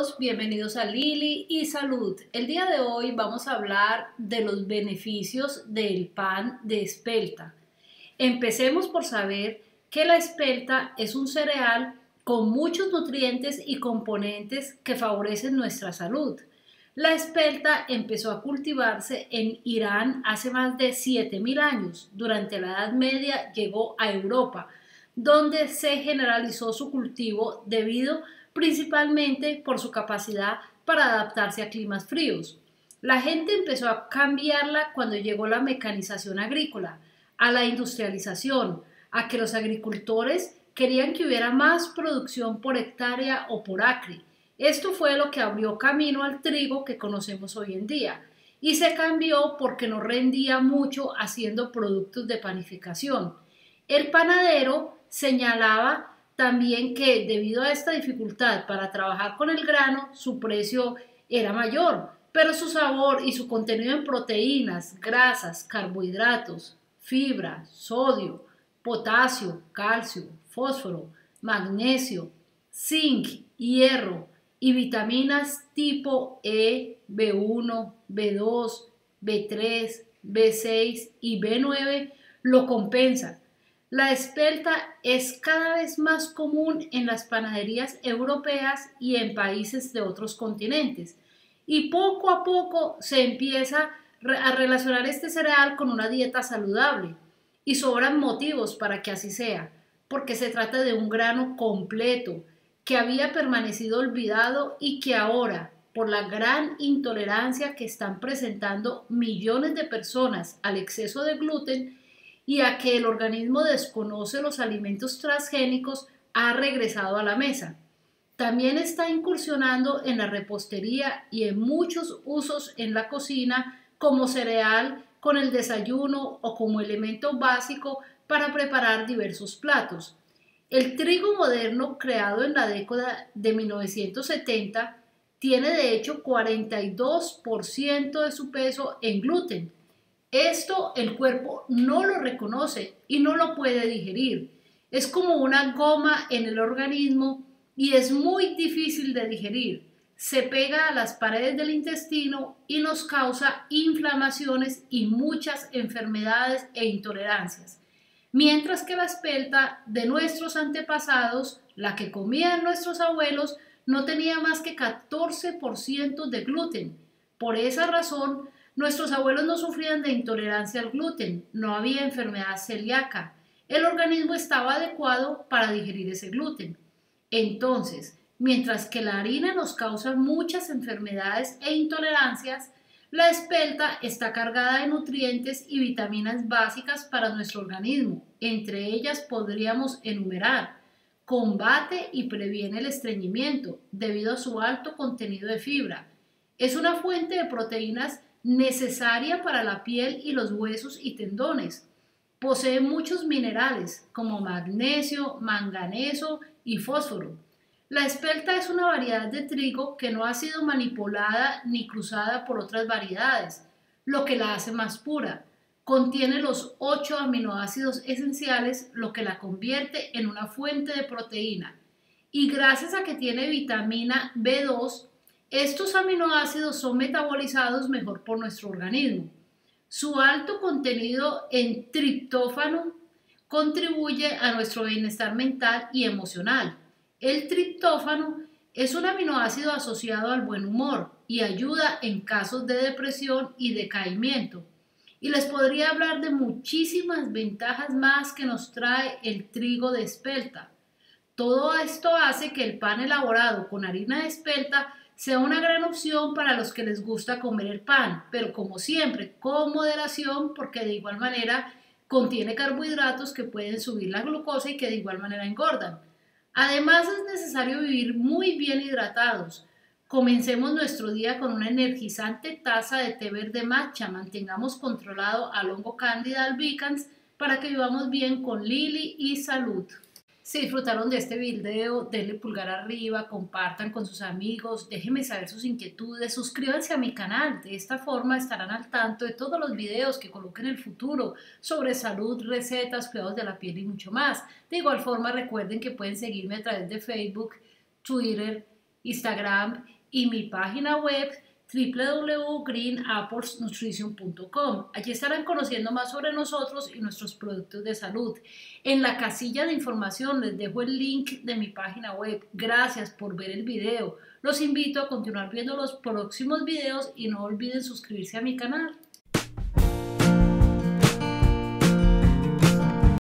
todos, bienvenidos a Lili y Salud. El día de hoy vamos a hablar de los beneficios del pan de espelta. Empecemos por saber que la espelta es un cereal con muchos nutrientes y componentes que favorecen nuestra salud. La espelta empezó a cultivarse en Irán hace más de 7000 años. Durante la Edad Media llegó a Europa, donde se generalizó su cultivo debido principalmente por su capacidad para adaptarse a climas fríos. La gente empezó a cambiarla cuando llegó la mecanización agrícola, a la industrialización, a que los agricultores querían que hubiera más producción por hectárea o por acre. Esto fue lo que abrió camino al trigo que conocemos hoy en día, y se cambió porque no rendía mucho haciendo productos de panificación. El panadero señalaba también que debido a esta dificultad para trabajar con el grano, su precio era mayor, pero su sabor y su contenido en proteínas, grasas, carbohidratos, fibra, sodio, potasio, calcio, fósforo, magnesio, zinc, hierro y vitaminas tipo E, B1, B2, B3, B6 y B9 lo compensan. La espelta es cada vez más común en las panaderías europeas y en países de otros continentes, y poco a poco se empieza a relacionar este cereal con una dieta saludable, y sobran motivos para que así sea, porque se trata de un grano completo que había permanecido olvidado y que ahora, por la gran intolerancia que están presentando millones de personas al exceso de gluten, y a que el organismo desconoce los alimentos transgénicos, ha regresado a la mesa. También está incursionando en la repostería y en muchos usos en la cocina como cereal con el desayuno o como elemento básico para preparar diversos platos. El trigo moderno, creado en la década de 1970, tiene de hecho 42% de su peso en gluten. Esto el cuerpo no lo reconoce y no lo puede digerir. Es como una goma en el organismo y es muy difícil de digerir. Se pega a las paredes del intestino y nos causa inflamaciones y muchas enfermedades e intolerancias. Mientras que la espelta de nuestros antepasados, la que comían nuestros abuelos, no tenía más que 14% de gluten. Por esa razón, nuestros abuelos no sufrían de intolerancia al gluten, no había enfermedad celíaca. El organismo estaba adecuado para digerir ese gluten. Entonces, mientras que la harina nos causa muchas enfermedades e intolerancias, la espelta está cargada de nutrientes y vitaminas básicas para nuestro organismo. Entre ellas podríamos enumerar: combate y previene el estreñimiento debido a su alto contenido de fibra. Es una fuente de proteínas necesaria para la piel y los huesos y tendones. Posee muchos minerales como magnesio, manganeso y fósforo. La espelta es una variedad de trigo que no ha sido manipulada ni cruzada por otras variedades, lo que la hace más pura. Contiene los 8 aminoácidos esenciales, lo que la convierte en una fuente de proteína. Y gracias a que tiene vitamina B2, estos aminoácidos son metabolizados mejor por nuestro organismo. Su alto contenido en triptófano contribuye a nuestro bienestar mental y emocional. El triptófano es un aminoácido asociado al buen humor y ayuda en casos de depresión y decaimiento. Y les podría hablar de muchísimas ventajas más que nos trae el trigo de espelta. Todo esto hace que el pan elaborado con harina de espelta sea una gran opción para los que les gusta comer el pan, pero como siempre, con moderación, porque de igual manera contiene carbohidratos que pueden subir la glucosa y que de igual manera engordan. Además, es necesario vivir muy bien hidratados. Comencemos nuestro día con una energizante taza de té verde matcha. Mantengamos controlado al hongo Candida albicans para que vivamos bien con Lili y Salud. Si disfrutaron de este video, denle pulgar arriba, compartan con sus amigos, déjenme saber sus inquietudes, suscríbanse a mi canal. De esta forma estarán al tanto de todos los videos que coloque en el futuro sobre salud, recetas, cuidados de la piel y mucho más. De igual forma, recuerden que pueden seguirme a través de Facebook, Twitter, Instagram y mi página web www.greenapplesnutrition.com. Allí estarán conociendo más sobre nosotros y nuestros productos de salud. En la casilla de información les dejo el link de mi página web. Gracias por ver el video. Los invito a continuar viendo los próximos videos y no olviden suscribirse a mi canal.